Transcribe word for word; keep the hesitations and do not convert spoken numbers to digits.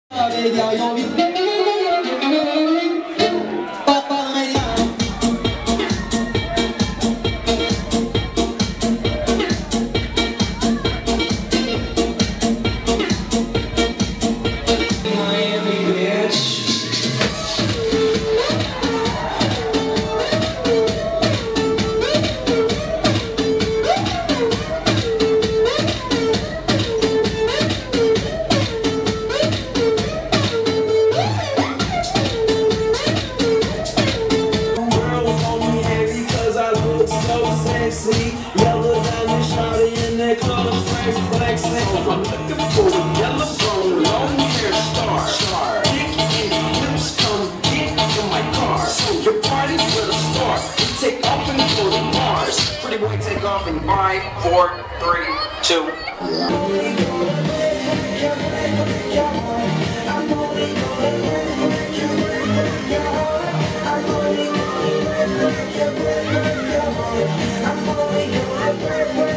Yellow diamond shawty in their clothes, fresh flexing. I'm looking for a yellow bone, long hair star. Star. Big and lips come get in my car. So your party will start. We take off and go to Mars. Pretty boy, take off in five, four, three, two. I'm only gonna